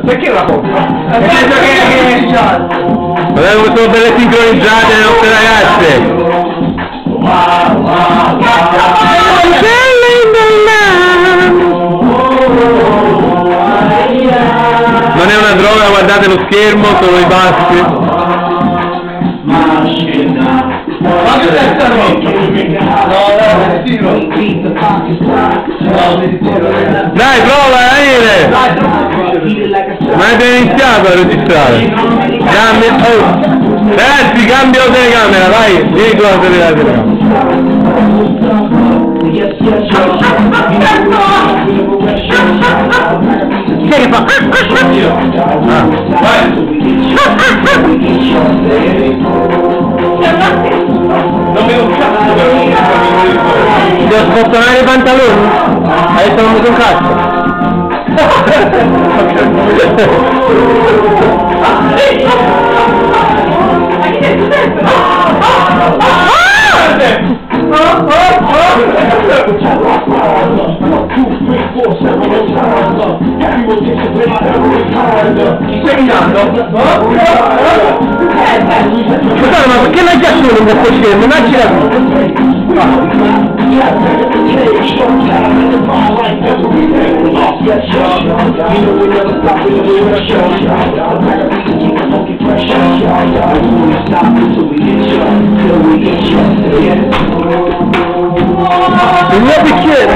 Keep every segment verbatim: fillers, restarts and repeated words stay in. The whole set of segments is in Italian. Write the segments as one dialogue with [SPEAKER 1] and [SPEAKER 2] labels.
[SPEAKER 1] Perché la compra? Penso che...
[SPEAKER 2] Guardate come sono belle sincronizzate le nostre ragazze! Non è una droga, guardate lo schermo, sono i bassi. Dai, prova a venire! Ma avete iniziato a registrare? Cambia... Oh. Ragazzi, cambio telecamera, vai! Vieni tu a vedere la telecamera. Chi è che fa? Ah, vai! Non vedo un cazzo però, devo spostare i pantaloni? Adesso non vedo un cazzo.
[SPEAKER 1] Chi stai mirando?
[SPEAKER 2] Scusate, ma perché la chiasso non può schermo? Non ci il mio bicchiere!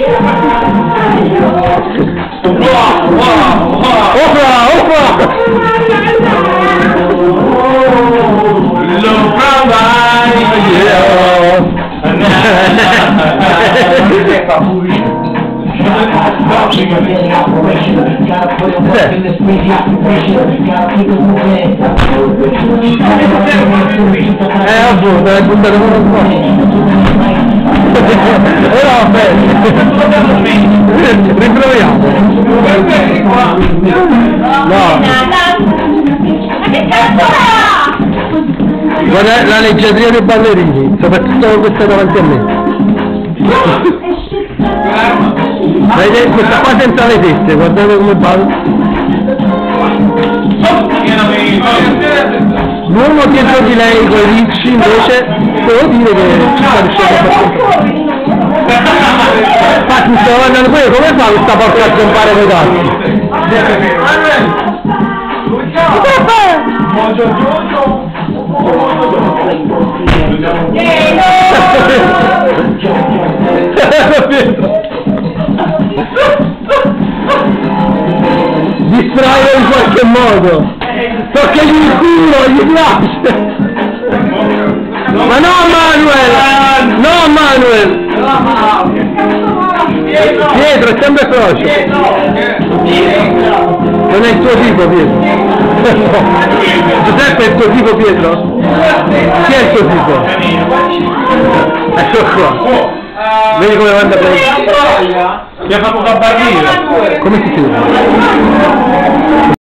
[SPEAKER 2] Opla, opla!
[SPEAKER 1] Lo provai!
[SPEAKER 2] Eh, appunto, l'hai buttato con un po'. Eh no, aspetta. Riproviamo. No.
[SPEAKER 3] Ma che cazzo è?
[SPEAKER 2] Guarda la leggiadria dei ballerini, soprattutto con questa davanti a me. Vedete, questa qua senza le teste, guardate come balla. L'uomo dietro di lei con i ricci invece devo dire che ci sta riuscendo a far comprare. Infatti sto guardando pure come fa questa porca a zompare coi tasti. Distrae in qualche modo. Perché gli culo, gli piace! Ma no Manuel! No Manuel! Pietro, è sempre frocio! Non è il tuo tipo Pietro! Giuseppe è il tuo tipo Pietro? Chi è il tuo tipo? Ecco qua! Vedi come manda a prendere?
[SPEAKER 1] Mi ha fatto capire!
[SPEAKER 2] Come si chiama?